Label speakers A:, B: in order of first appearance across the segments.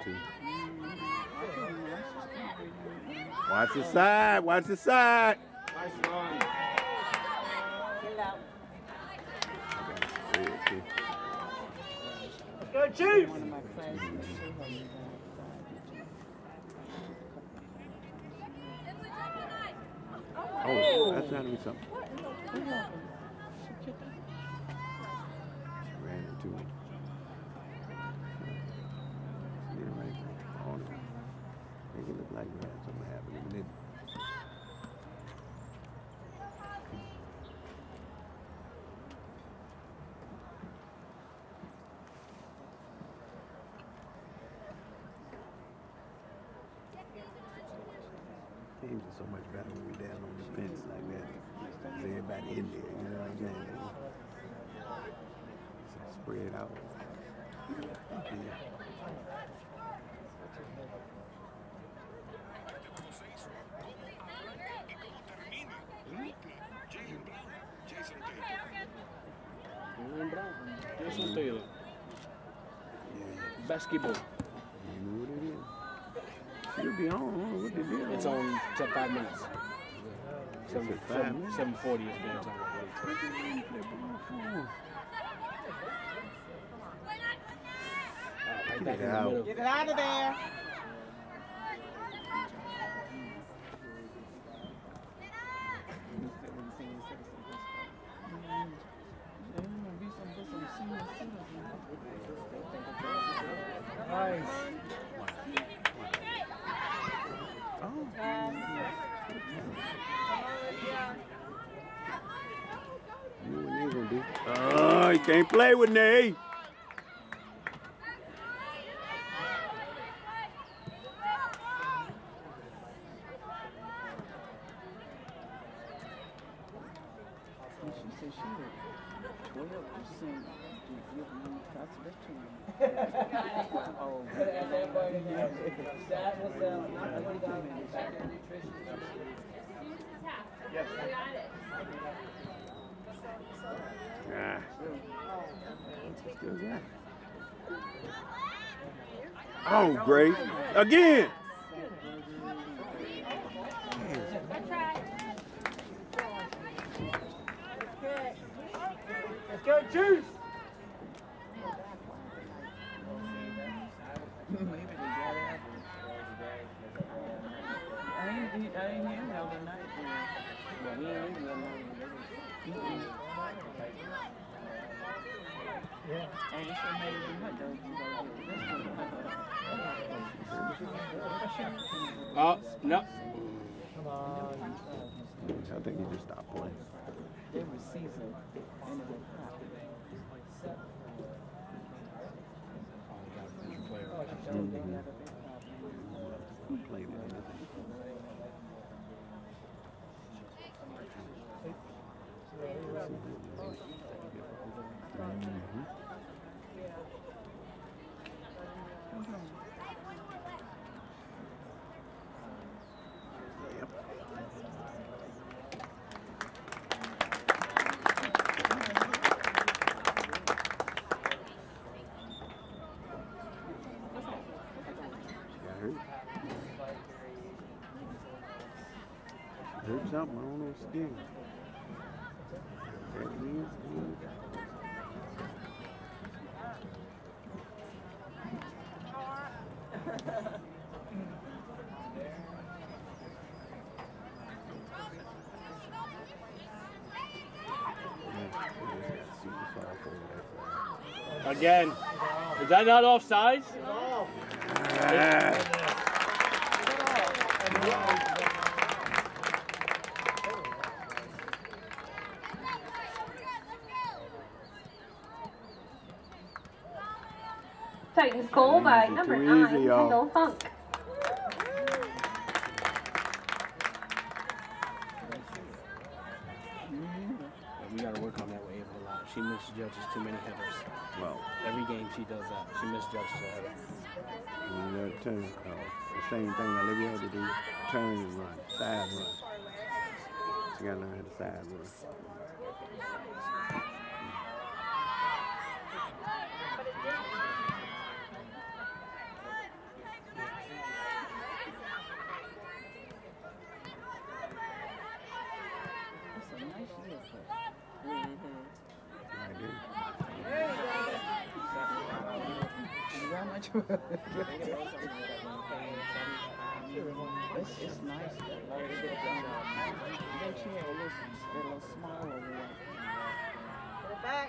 A: too. Watch the side. Watch the side.
B: Nice run.
C: Let's go, Chief!
A: Oh, that's not even something. She ran into me. Get right on it. Make it look like we had something happen. It didn't. Games are so much better when we're down on the fence like that. There's everybody in there, you know what I'm saying? So spread out. Yeah.
B: Jason Taylor. Basketball.
A: You know what it is. She'll be on. What the deal?
B: It's on 5 minutes. 7:40 is game time. Right back in the middle.
C: Get it out of there! Nice.
A: You know what they gonna do? Oh, you can't play with Nay.
D: She said she had 12% to give me conservation. Oh,
C: That was
D: Yes.
A: Ah. Still got it. Oh, Grace. Again.
C: Let's go, Juice!
D: Maybe they got it. I ain't hear him the other night. But we ain't even
C: Yeah.
D: and she made some hot dogs.
B: Oh, no.
C: Come on.
A: I think he just stopped playing.
D: They were seasoned and it was hot.
B: Oh, we got a bench player.
A: Who played it? Yep. Got hurt. Hurt something. I don't know what she did. That is.
B: Again. Is that not offside?
E: Titans goal by number 9,
A: easy, y'all.
E: Kendall Funk.
B: Yeah, we got to work on that with Ava a lot. She misjudges too many headers.
A: Well,
B: Every game she does that. She misjudges a header.
A: that turn, the same thing Olivia had to do, turn and run, side run. She got to learn how to side run.
D: It's nice. Then she had a little smile over there.
C: Put it back.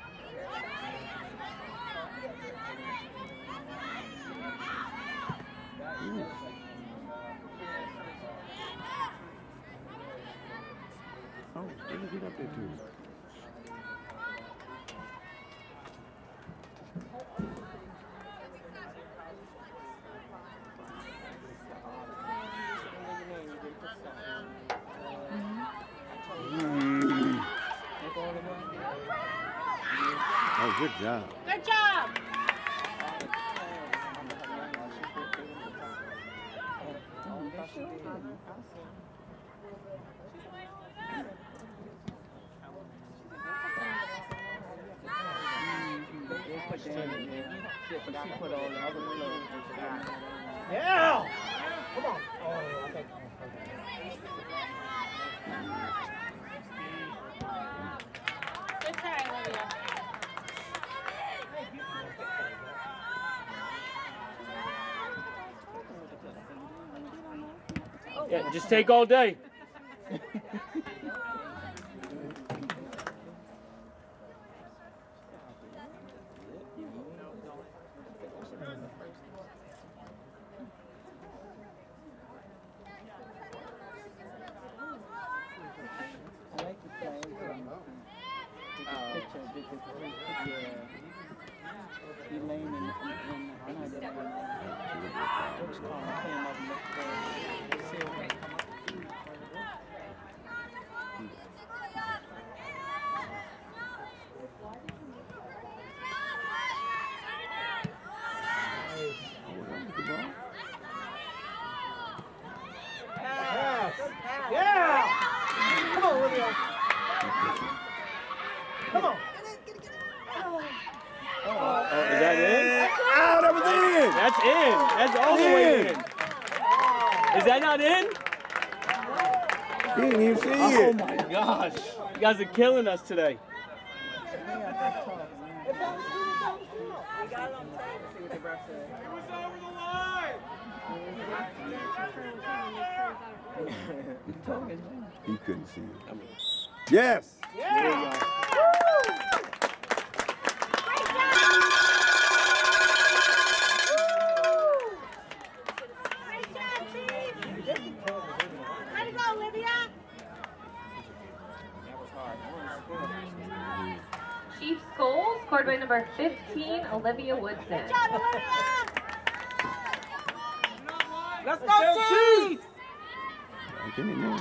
A: Oh, let me get up there too. Oh, good job.
C: Good job. Yeah. Come on. Oh, okay. Good try, Olivia.
B: Yeah, just take all day.
D: I like the flag. Elaine and what's called came up and silver.
C: Yeah. Come on, Olivia. Come on.
B: Oh, is that in?
A: Ah, that was in.
B: That's in. That's all the way in. Is that not in?
A: He didn't even see
B: Oh
A: it.
B: my gosh. You guys are killing us today.
A: He couldn't see it. Yes.
C: Yeah. Way to go, Olivia.
E: Chiefs goal scored by number 15, Olivia Woodson.
C: Good job, Olivia. Let's go, Chiefs.
A: Get in there.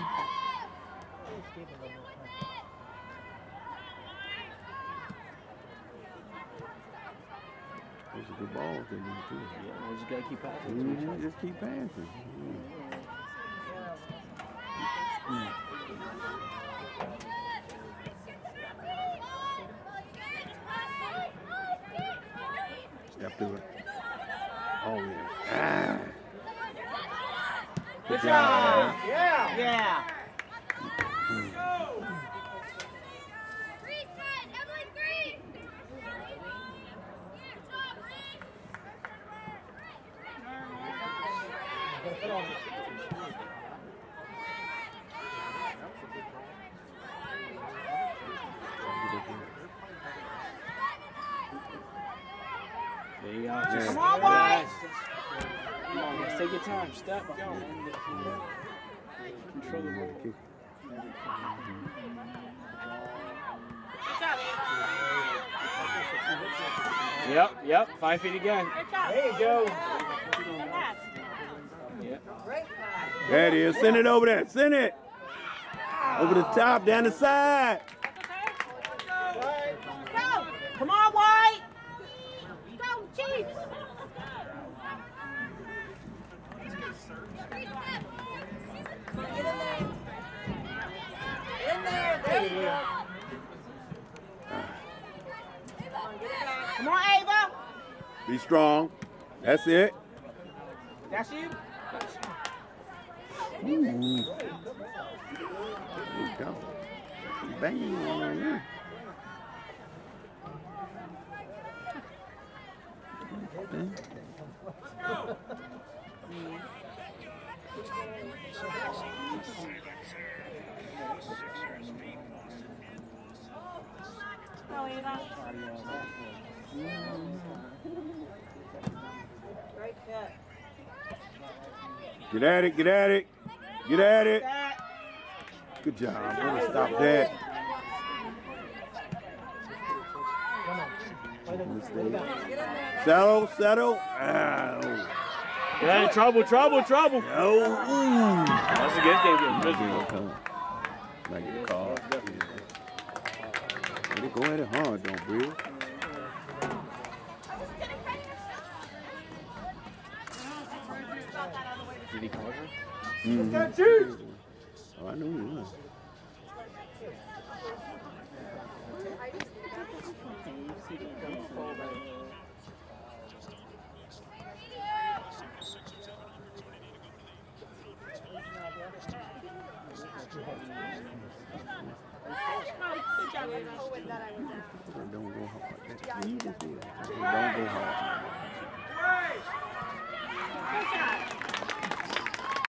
A: Those are good balls in there too.
B: Yeah, we just gotta keep passing.
A: Just keep passing. Step to it. Oh yeah.
C: Good job. Yeah.
D: Yeah.
B: There you go.
C: Come on, boys.
B: Come on, guys. Take your time. Step. Go. Control the ball.
A: Kick.
B: Yep. 5 feet again.
C: Good job.
D: There you go.
B: Yeah.
A: There it is. Send it over there. Send it. Over the top, down the side.
C: Go. Come on, White. Go, Chiefs. In there. There you go. Come on, Ava.
A: Be strong. That's it.
C: That's you.
A: Ooh. There you go. Bang on you.
C: Great cut.
A: Get at it, get at it, get at it. Good job. Way to stop that. Settle, settle. Ow.
B: Yeah, trouble.
A: Oh,
B: That's a good game. Physical.
A: Might get a call. They go at it hard, don't Bill?
B: Did he call her?
A: Mm-hmm. Oh, I knew he was. Don't go hard. You just do it. Don't go hard.